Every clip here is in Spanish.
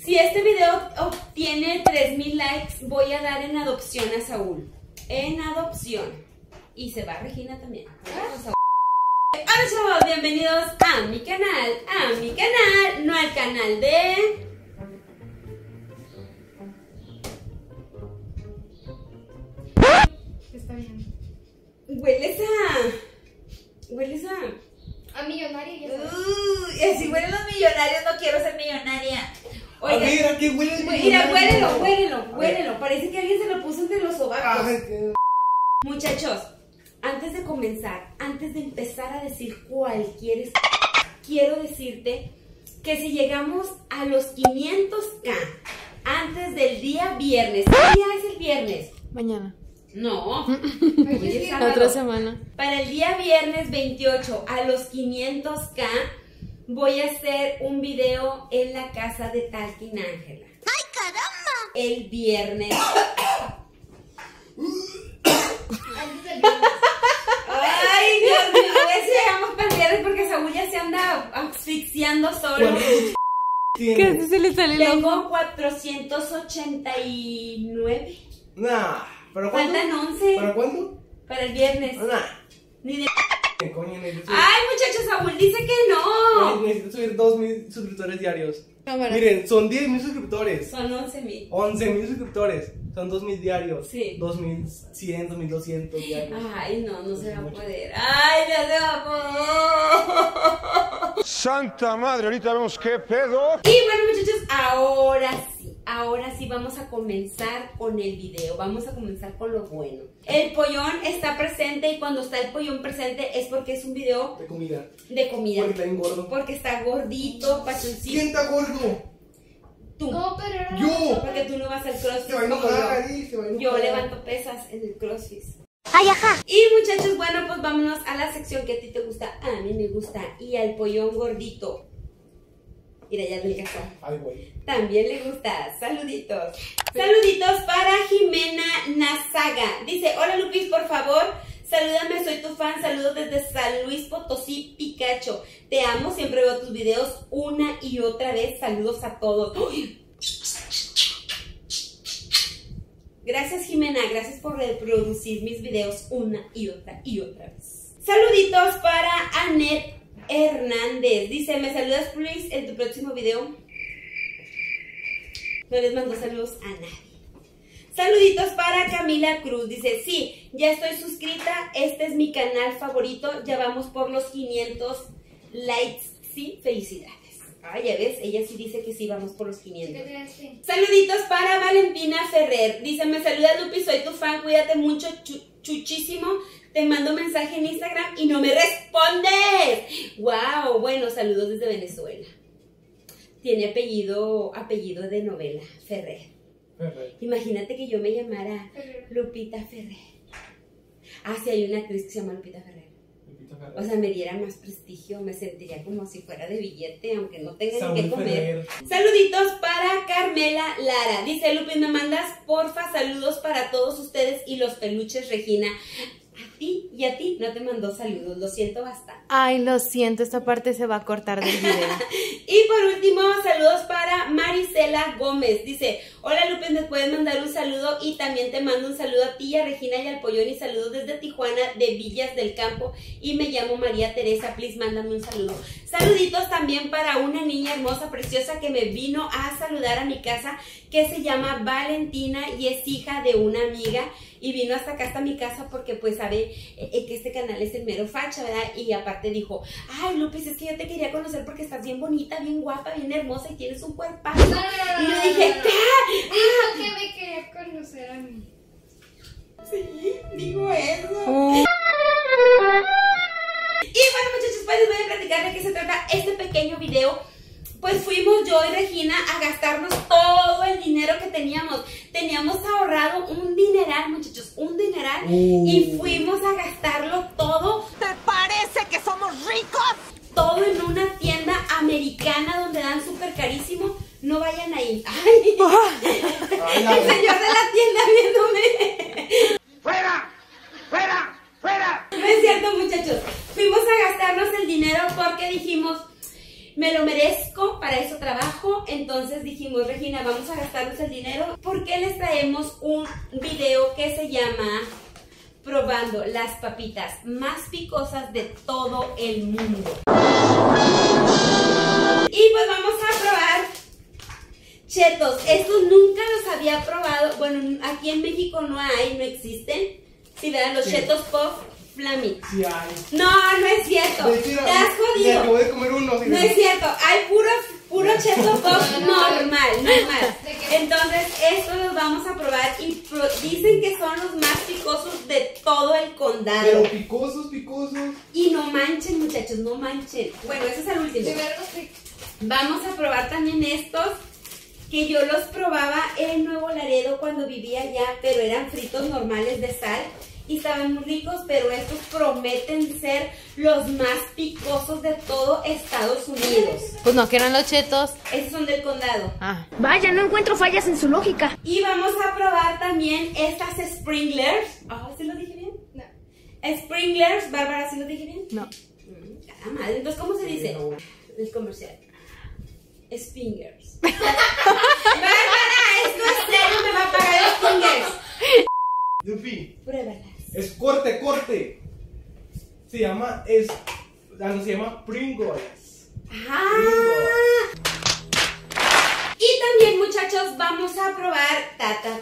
Si este video obtiene 3000 likes, voy a dar en adopción a Saúl. En adopción. Y se va Regina también. Hola chavos, bienvenidos a mi canal, no al canal de... Está bien. Hueles A millonaria ya sabes. si huelen los millonarios, no quiero ser millonaria. Oiga, a ver, ¿a qué huele el mira, millonario? huélelo. Parece que alguien se lo puso entre los sobacos. Ay, qué... Muchachos, antes de comenzar, antes de empezar a decir cualquier... quiero decirte que si llegamos a los 500K antes del día viernes, ¿qué día es el viernes? Mañana. No, Ay, hoy es sí, sábado. Otra semana. Para el día viernes 28 a los 500K voy a hacer un video en la casa de Talking Ángela. ¡Ay, caramba! El viernes. Antes del viernes. Ay, Dios mío, a ver si llegamos para el viernes porque Saúl ya se anda asfixiando solo. ¿Qué se le sale el ojo? Tengo 489. Nah, ¿pero cuándo? Faltan 11 ¿Para cuándo? para el viernes. Nah. Ni de... Coño, necesito Ay, muchachos, Saúl dice que no. necesito subir 2000 suscriptores diarios. Cámara. Miren, son 10,000 suscriptores. Son 11,000. 11,000 suscriptores. Son 2,000 diarios. Sí. 2,100, 2,200 diarios. Ay, no se va a Mucho. poder. Ay, no se va a poder. Santa madre, ahorita vemos qué pedo. Y bueno, muchachos, ahora sí vamos a comenzar con el video. Vamos a comenzar con lo bueno. El pollón está presente y cuando está el pollón presente es porque es un video De comida. de comida. Porque está engordo. Porque está gordito, pachoncito. ¿Quién está gordo? Tú. No, pero era. Yo. Porque tú no vas al crossfit. Se va a como enojar yo. ahí, se va a enojar. Yo levanto pesas en el crossfit. Y muchachos, bueno, pues vámonos a la sección que a ti te gusta, a mí me gusta, y al pollón gordito. Mira, ya adelgazó. Ay, güey. También le gusta. Saluditos. Saluditos para Jimena Nazaga. Dice, hola Lupis, por favor, salúdame, soy tu fan. Saludos desde San Luis Potosí, Picacho. Te amo, siempre veo tus videos una y otra vez. Saludos a todos. ¡Uy! Gracias Jimena, gracias por reproducir mis videos una y otra vez. Saluditos para Anet Hernández. Dice, ¿me saludas please en tu próximo video? No les mando saludos a nadie. Saluditos para Camila Cruz. Dice, sí, ya estoy suscrita. Este es mi canal favorito. Ya vamos por los 500 likes. Sí, felicidades. Ay, ya ves, ella sí dice que sí, vamos por los 500. ¿Qué te hace? Saluditos para Valentina Ferrer. Dice, me saluda Lupi, soy tu fan, cuídate mucho, chuchísimo. Te mando mensaje en Instagram y no me respondes. Wow, bueno, saludos desde Venezuela. Tiene apellido de novela, Ferrer. Perfecto. Imagínate que yo me llamara Ferrer. Lupita Ferrer. Ah, sí, hay una actriz que se llama Lupita Ferrer. Lupita Ferrer. O sea, me diera más prestigio, me sentiría como si fuera de billete, aunque no tenga Saúl ni que comer. Ferrer. Saluditos para Carmela Lara. Dice, Lupi, me mandas porfa saludos para todos ustedes y los peluches Regina. A ti y a ti no te mandó saludos, lo siento bastante. Ay, lo siento, esta parte se va a cortar del video. Y por último, saludos para Marisela Gómez. Dice, hola Lupe, me puedes mandar un saludo y también te mando un saludo a ti, a Regina y al Pollón y saludos desde Tijuana, de Villas del Campo y me llamo María Teresa, please mándame un saludo. Saluditos también para una niña hermosa, preciosa que me vino a saludar a mi casa, que se llama Valentina y es hija de una amiga y vino hasta acá, hasta mi casa porque pues sabe que este canal es el mero facha, ¿verdad? Y aparte dijo, ay Lupis, es que yo te quería conocer porque estás bien bonita, bien guapa, bien hermosa y tienes un cuerpazo. Y yo dije, ¿qué? Dijo que me quería conocer a mí. Sí, digo eso. Y bueno muchachos, pues les voy a platicar de qué se trata este pequeño video. Pues fuimos yo y Regina a gastarnos todo el dinero que teníamos. Teníamos ahorrado un dineral, muchachos, un dineral. Y fuimos a gastarlo todo. ¿Te parece que somos ricos? Todo en una tienda americana donde dan súper carísimo. No vayan ahí. Ay, el señor de la tienda viéndome. ¡Fuera! ¡Fuera! ¡Fuera! No es cierto, muchachos. Fuimos a gastarnos el dinero porque dijimos, me lo merezco, para eso trabajo. Entonces dijimos, Regina, vamos a gastarnos el dinero porque les traemos un video que se llama probando las papitas más picosas de todo el mundo. Y pues vamos a probar Chetos. Estos nunca los había probado. Bueno, aquí en México no hay, no existen. Si verán los Chetos Puff Flaming. Sí hay. No, no es cierto. Mentira, Te has me jodido. acabo de comer uno. No es cierto. Hay puro Cheto Puff normal. Entonces, estos los vamos a probar y dicen que son los más picosos de todo el condado. Pero picosos. Y no manchen, muchachos, no manchen. Bueno, ese es el último. Primero los ricos. Vamos a probar también estos, que yo los probaba en Nuevo Laredo cuando vivía allá, pero eran fritos normales de sal y estaban muy ricos, pero estos prometen ser los más picosos de todo Estados Unidos. Pues no, que eran los Chetos. Estos son del condado. Ah. Vaya, no encuentro fallas en su lógica. Y vamos a probar también estas Springlers. ¿Sí lo dije bien? No. Springlers, Bárbara, ¿sí lo dije bien? No. Ah, madre, entonces, ¿cómo se dice? El comercial. Springers. Bárbara, esto es serio, me va a pagar Springers. Yupi, Pruébalas. es corte. Se llama, se llama Pringles. Ah. Y también, muchachos, vamos a probar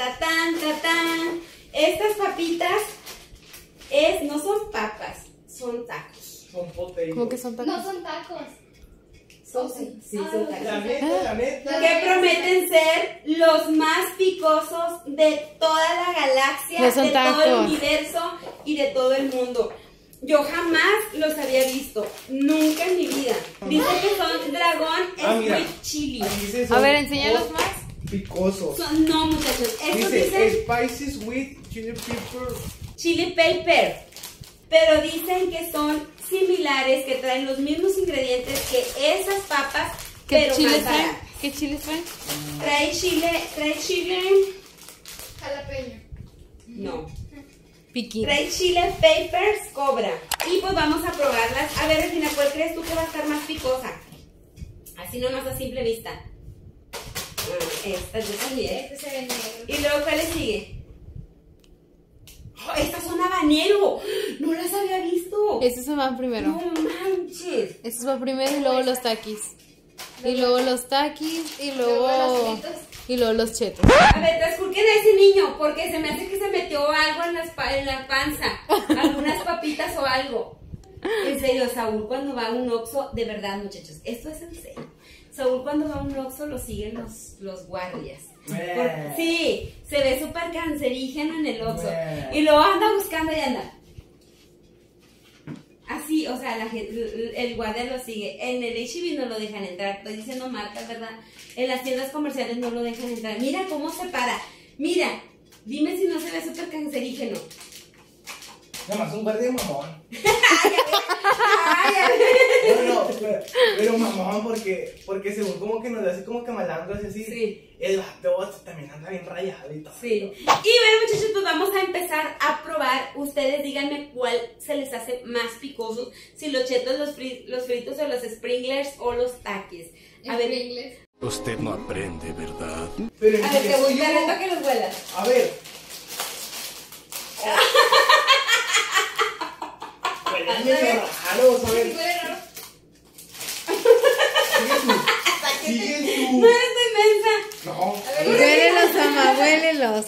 estas papitas. No son papas, son tacos. Son potatoes. ¿Cómo que son tacos? No son tacos. Sí, son tacos. La neta. Que prometen ser los más picosos de toda la galaxia, No son de todo el tacos. universo y de todo el mundo. Yo jamás los había visto, nunca en mi vida. Dice que son dragón Mira. sweet chili. Aquí dice A son ver, enséñalos más. Picosos. No, muchachos, estos Dice dicen spicy sweet chili pepper. chili pepper, pero dicen que son similares, que traen los mismos ingredientes que esas papas, ¿Qué pero chiles más traen? baratas. ¿Qué chiles traen? Trae chile, Jalapeño. no. Piquín. Trae chile peppers cobra. Y pues vamos a probarlas. A ver, Regina, ¿cuál crees tú que va a estar más picosa? Así nomás a simple vista. Esta yo también. Este se ve negro. Y luego, ¿cuál le sigue? Oh, estas son habanero. No las había visto. Estos se van primero. No manches. Estos van primero y luego los taquis. Y luego los taquis y Luego los luego... fritos. Y luego los chetos. A ver, transcurquen a ese niño, porque se me hace que se metió algo en la panza. Algunas papitas o algo. En serio, Saúl cuando va a un Oxxo, de verdad, muchachos, esto es en serio. Saúl cuando va a un Oxxo lo siguen los guardias. Sí, se ve súper cancerígeno en el Oxxo. Y luego anda buscando y anda. Así, o sea, el guardia lo sigue. En el H-E-B no lo dejan entrar. Estoy diciendo marcas, ¿verdad? En las tiendas comerciales no lo dejan entrar. Mira cómo se para. Mira, dime si no se ve súper cancerígeno. Nada más un guardia mamón. Ay, a ver. No, pero mamón porque según como que nos hace como que malandros y así. Sí. El vato también anda bien rayado y todo. Sí. Y bueno, muchachos, pues vamos a empezar a probar. Ustedes díganme cuál se les hace más picoso. Si los chetos, los fritos o los springlers o los taquis. A ver, inglés. Usted no aprende, ¿verdad? Pero te empiezo yo. reto que los huelas. A ver. Huele medio raro, Sí, ¿sabes? huele raro. Sigue No tú. estoy mensa. No. Huélelos, ama, huélelos.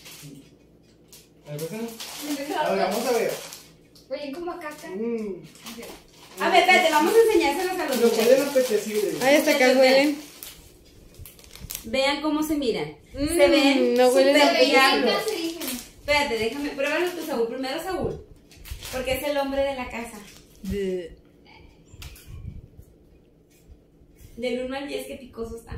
A ver, vamos a ver. Huelen como a caca. A ver, espérate, vamos a enseñárselos a los Lo muchachos. pueden apetecible. Ahí hasta acá huelen. Vean cómo se miran. Se ven no huelen súper a Se veía picantes. cancerígeno. Espérate, déjame, pruébalo tú, Saúl. Primero Saúl, porque es el hombre de la casa. Del 1 al 10, ¿qué picoso está?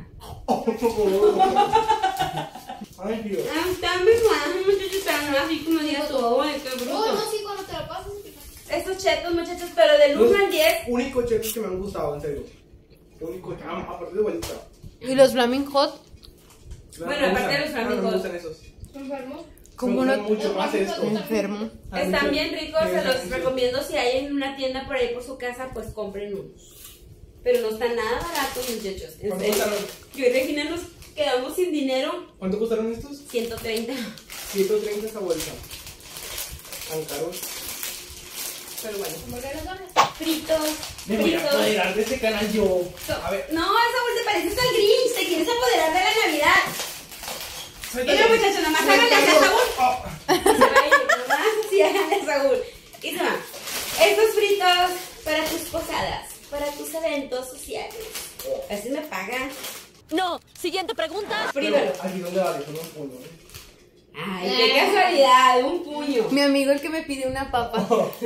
Ay, Dios. Está muy bueno, muchachos, pero no así como digas tú, ¡ay, qué Oh, bruto! no, sí, cuando te lo pasas, pica. Estos chetos, muchachos, pero del 1 al 10, Únicos chetos que me han gustado, en serio. Únicos, aparte de bolita. ¿Y los Flaming Hot? Bueno, aparte de los Flaming Me Hot. gustan esos. ¿Enfermo? ¿Cómo Me no? gustan mucho más esto. Enfermo. están bien ricos, se los Sí. recomiendo. Si hay en una tienda por ahí por su casa, pues compren unos. Pero no está nada barato, muchachos. En ¿Cuánto serio. costaron? Yo y Regina nos quedamos sin dinero. ¿Cuánto costaron estos? 130. 130 esta bolsa. Tan caros. Pero bueno. ¿Por qué los dones? Fritos. Me voy a fritos. apoderar de este canal yo. A ver. No, esa bolsa parece al Grinch. Te quieres apoderar de la Navidad. Suéltalo. Mira, muchachos, nomás háganle así a Suéltalo. Saúl. Oh. Se va a ir, nomás así háganle a Saúl. Y se va. Estos fritos para tus posadas, para tus eventos sociales. Así me pagan. No, siguiente pregunta. Frídalo. Pero, aquí donde vale, son un puño. Ay, qué casualidad, un puño. Mi amigo el que me pide una papa.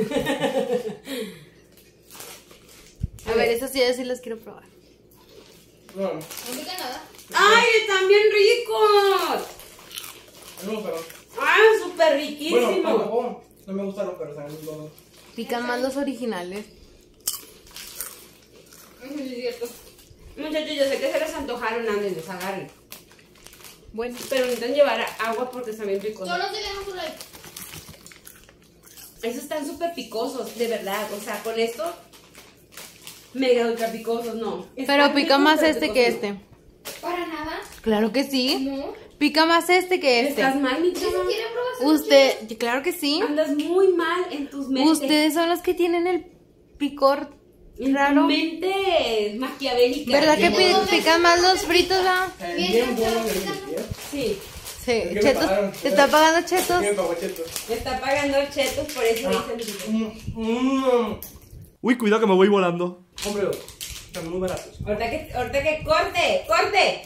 A ver, esas sí las quiero probar. No, No pica nada. Ay, están bien ricos. no, pero. Ah, súper riquísimo. Bueno, tampoco. No me gustaron, pero saben muy buenos. Pican más los originales. Sí, es cierto. Muchachos, yo sé que se les antojaron, anden, les agarren. Bueno, Pero necesitan llevar agua porque están bien picosos. Solo se dejan por ahí. Esos están súper picosos, de verdad. O sea, con esto, mega ultra picosos, no. pero Están pica ricos, más pero este que picosos. este. Para nada. Claro que sí. No. Pica más este que este. Estás mal, mi ¿Ni chama. siquiera probaste? Usted, claro que sí. Andas muy mal en tus mentes. Ustedes son los que tienen el picor En raro. tu mente maquiavélica. ¿Verdad que Bien. pican más los fritos, ah? Saben Bien, bien ya buenos está, de ya mis pies. Sí, Sí, Es que me Chetos. pagaron. ¿Te está pagando Chetos? ¿Quién me pagó chetos? me está pagando chetos, por eso dicen. Uy, cuidado que me voy volando. Cómprelo. Están muy baratos. Ahorita que corte.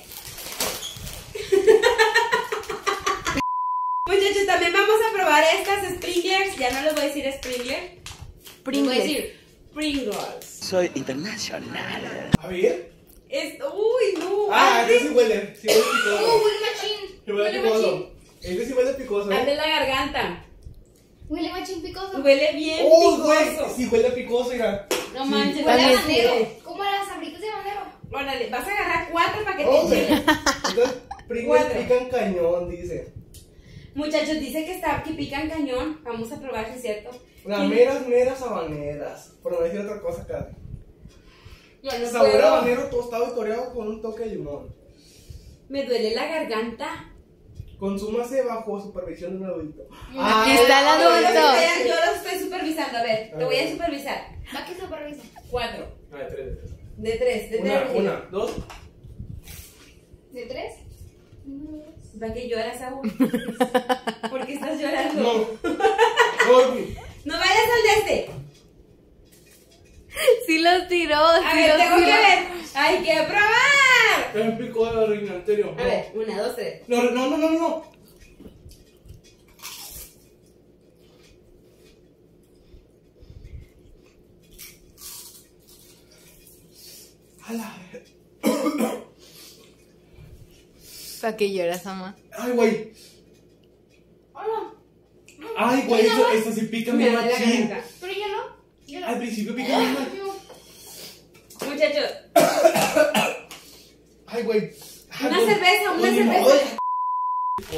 Muchachos, también vamos a probar estas Springlers. Ya no les voy a decir Springer. Les voy a Pringles. decir Pringles. Soy internacional. A ver. Uy, no. Ah, antes- este sí huele. Sí huele picoso. Huele machín. Sí huele Huele picoso. machín. Este sí huele picoso, Arde la garganta. Huele machín picoso. Huele bien Oh, güey. picoso. Sí huele picoso, mira. No manches, Huele a huele habanero. así. ¿Cómo las abritas de habanero? Órale, vas a agarrar 4 para que te Oh, güey. enchile. Entonces, Pringles Cuatro. pican cañón, dice. Muchachos, dice que pican cañón. Vamos a probar si es cierto. Las meras habaneras. Por no decir otra cosa acá. Ya no Sabor puedo. habanero tostado y toreado con un toque de limón. Me duele la garganta. Consúmase bajo supervisión de un adulto. Aquí está el adulto. Yo los estoy supervisando. A ver, te voy a supervisar. Va que supervisa. 4. A ver, 3 de 3. De 3. De 3. Una, dos. ¿De 3? ¿Para qué lloras, Saúl? ¿Por qué estás llorando? No. No, güey. No vayas al de este. Sí los tiró, A sí ver, los tengo que tiró. ver. ¡Hay que probar! Es un pico de la reina, en serio. A ver, 1, 2, 3. No. A la ver. ¿Para qué lloras, mamá? Ay, güey. Hola. Ay, güey, eso sí pica Me mi duele la machín. garganta. Pero ya no. Ya no. Al principio pica mi machín. Muchachos, Ay, güey. Ay, una güey. cerveza, una Oye, cerveza. no.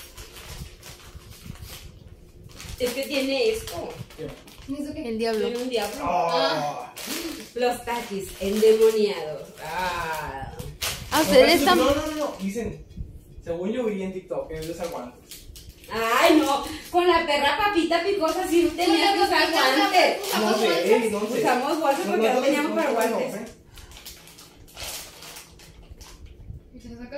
Es que tiene esto. ¿Y eso qué? El diablo. Tiene un diablo. Ah. Los taquis endemoniados. Ah. ¿A ustedes están? No. Dicen, según yo vi en TikTok, que es desaguante. Ay, no. Con la perra papita picosa sí tenía que usar guantes. No sé, no sé. Usamos bolsas porque no teníamos para guantes. ¿Y se saca?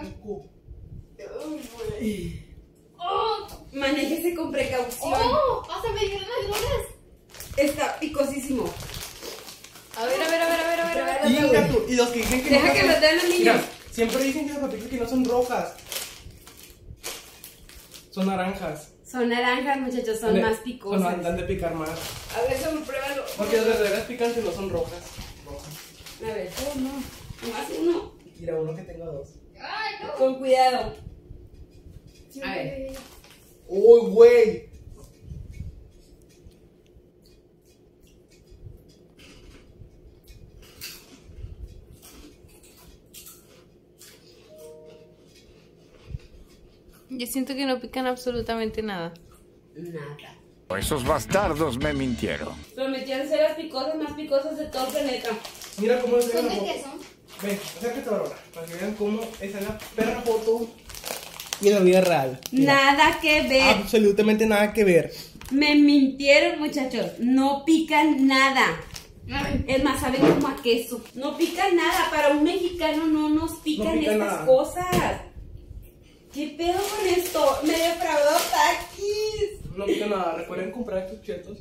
Oh, manéjese con precaución. ¡Oh! ¡Hasta me dieron las golas! Está picosísimo. A ver. Inga tú. Y los que dicen que Deja no que son- lo den los niños. Mira, siempre dicen que las papitas que no son rojas. Son naranjas. Son naranjas, muchachos, son más picosas. Son dan de picar más. A ver, solo pruébalo. Porque las verdaderas picantes no son rojas. A ver, oh no. Más uno. Mira, uno que tenga dos. ¡Ay, no! Con cuidado. Sí, A ver. ¡Uy, güey! Yo siento que no pican absolutamente nada. Nada. Esos bastardos me mintieron. Prometieron ser las picosas más picosas de todo el planeta. Mira cómo es la ¿Son de foto. qué son? Ven, acércate ahora, para que vean cómo esa es la perra foto y en la vida real. Mira, Nada que ver. absolutamente nada que ver. Me mintieron, muchachos. No pican nada. Ay, Es más, saben como a queso. No pican nada. Para un mexicano no nos pican No pica estas nada. cosas. ¿Qué pedo con esto? Me defraudó Takis. No pica nada, recuerden comprar estos chetos.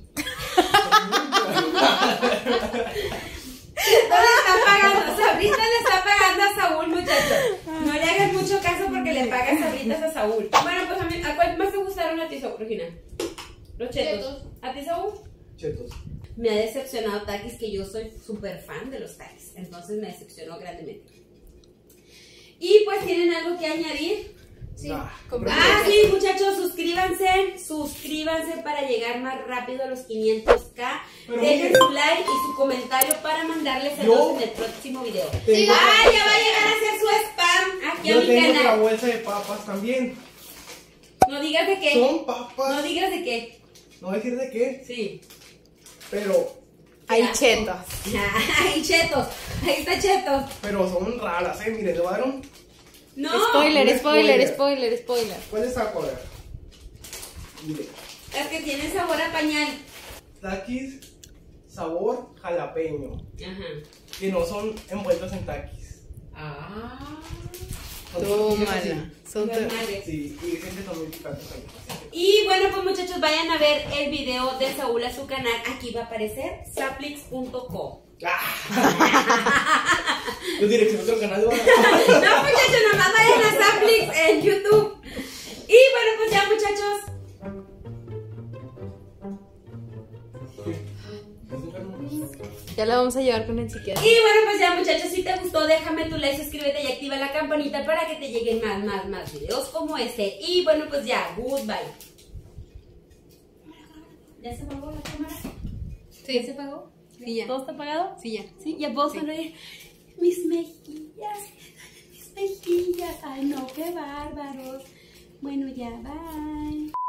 No le está pagando. Sabrita le está pagando a Saúl, muchachos. No le hagan mucho caso porque le pagan sabritas a Saúl. Bueno, pues a mí, ¿a cuál más te gustaron a ti, Saúl, Regina? Los chetos. Chetos. ¿A ti, Saúl? Chetos. Me ha decepcionado Takis, que yo soy súper fan de los Takis. Entonces me decepcionó grandemente. Y pues, ¿tienen algo que añadir? sí. Nah, Ah, sí, muchachos, suscríbanse para llegar más rápido a los 500K. Pero Dejen mire. su like y su comentario para mandarles saludos en el próximo video. Tengo- ¡Ah, ya va a llegar a hacer su spam aquí a Yo mi tengo otra canal! bolsa de papas también. No digas de qué. Son papas. No digas de qué. No voy a decir de qué, Sí. pero Hay chetos. Ay, chetos. Ahí está chetos. son raras, miren, le voy a dar un... No. Spoiler, un spoiler, spoiler. spoiler, spoiler. ¿Cuál es saco? A ver. Mire, Las que tienen sabor a pañal. Takis sabor jalapeño, Ajá. que no son envueltos en takis. Ah. Son tortillas Tómala. así. Son Normales. Sí, y siempre son muy picantes ahí. Y bueno, pues muchachos, vayan a ver el video de Saúl a su canal. Aquí va a aparecer saplix.co. Tu dirección a otro canal de No, muchachos, nomás vayan a Saplix en YouTube. Y bueno, pues ya, muchachos. Ya la vamos a llevar con el psiquiatra. Y bueno, pues ya, muchachos, si te gustó, déjame tu like, suscríbete y activa la campanita para que te lleguen más videos como este. Y bueno, pues ya, goodbye. ¿Ya se apagó la cámara? Sí. ¿Ya se apagó? Sí, ya. ¿Todo está apagado? Sí, ya. Sí, ya puedo Sí. sonreír. Mis mejillas, mis mejillas. Ay, no, qué bárbaros. Bueno, ya, bye.